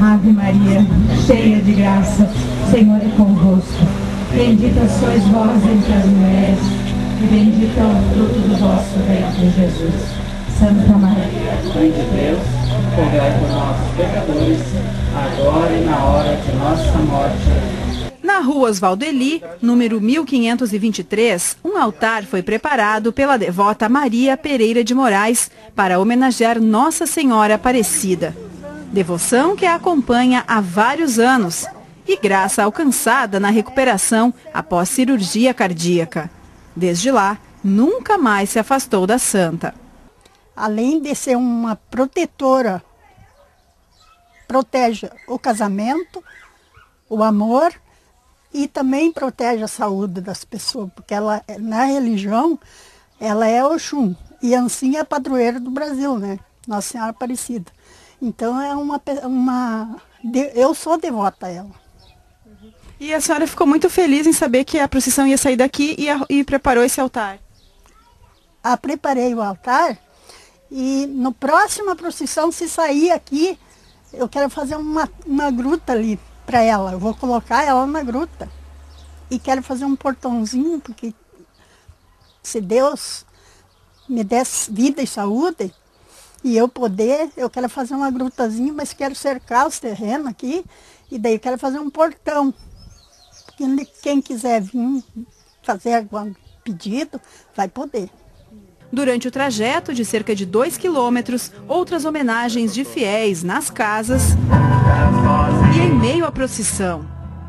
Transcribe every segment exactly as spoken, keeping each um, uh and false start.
Ave Maria, cheia de graça, o Senhor é convosco. Bendita sois vós entre as mulheres, e bendito é o fruto do vosso ventre, Jesus. Santa Maria, Mãe de Deus, rogai por nós, pecadores, agora e na hora de nossa morte. Na rua Oswaldo Eli, número mil quinhentos e vinte e três, um altar foi preparado pela devota Maria Pereira de Moraes para homenagear Nossa Senhora Aparecida. Devoção que a acompanha há vários anos e graça alcançada na recuperação após cirurgia cardíaca. Desde lá, nunca mais se afastou da santa. Além de ser uma protetora, protege o casamento, o amor e também protege a saúde das pessoas, porque ela, na religião, ela é Oxum e assim é a padroeira do Brasil, né? Nossa Senhora Aparecida. Então é uma, uma eu sou devota a ela. E a senhora ficou muito feliz em saber que a procissão ia sair daqui e, a, e preparou esse altar? Ah, preparei o altar e no próxima procissão, se sair aqui, eu quero fazer uma, uma gruta ali para ela. Eu vou colocar ela na gruta e quero fazer um portãozinho, porque se Deus me desse vida e saúde e eu poder, eu quero fazer uma grutazinha, mas quero cercar os terrenos aqui e daí eu quero fazer um portão. Quem quiser vir fazer algum pedido, vai poder. Durante o trajeto de cerca de dois quilômetros, outras homenagens de fiéis nas casas e em meio à procissão.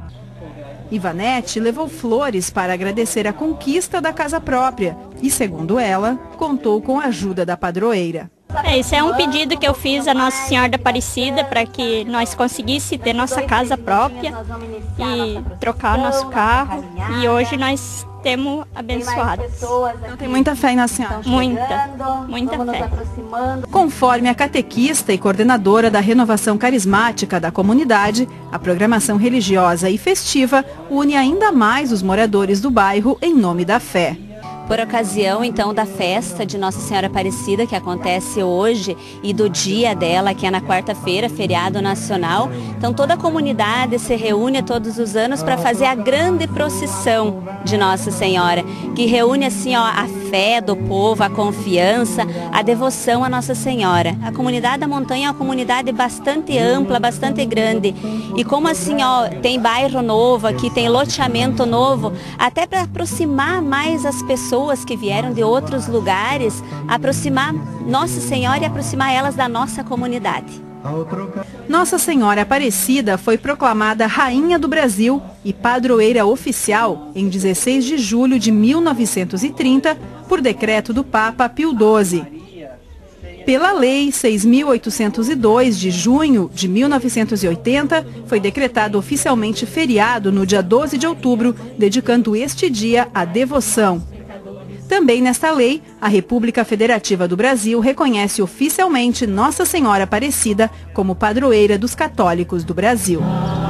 Ivanete levou flores para agradecer a conquista da casa própria e, segundo ela, contou com a ajuda da padroeira. É, esse é um pedido que eu fiz a Nossa Senhora da Aparecida para que nós conseguíssemos ter nossa casa própria e trocar o nosso carro. E hoje nós temos abençoados. Então tem muita fé em Nossa Senhora? Muita, muita fé. Conforme a catequista e coordenadora da renovação carismática da comunidade, a programação religiosa e festiva une ainda mais os moradores do bairro em nome da fé. Por ocasião, então, da festa de Nossa Senhora Aparecida, que acontece hoje, e do dia dela, que é na quarta-feira, feriado nacional. Então, toda a comunidade se reúne todos os anos para fazer a grande procissão de Nossa Senhora, que reúne, assim, ó, a fé do povo, a confiança, a devoção a Nossa Senhora. A comunidade da montanha é uma comunidade bastante ampla, bastante grande. E como, assim, ó, tem bairro novo aqui, tem loteamento novo, até para aproximar mais as pessoas que vieram de outros lugares, aproximar Nossa Senhora e aproximar elas da nossa comunidade. Nossa Senhora Aparecida foi proclamada Rainha do Brasil e padroeira oficial em dezesseis de julho de mil novecentos e trinta, por decreto do Papa Pio doze. Pela Lei seis mil oitocentos e dois, de junho de mil novecentos e oitenta, foi decretado oficialmente feriado no dia doze de outubro, dedicando este dia à devoção. Também nesta lei, a República Federativa do Brasil reconhece oficialmente Nossa Senhora Aparecida como padroeira dos católicos do Brasil.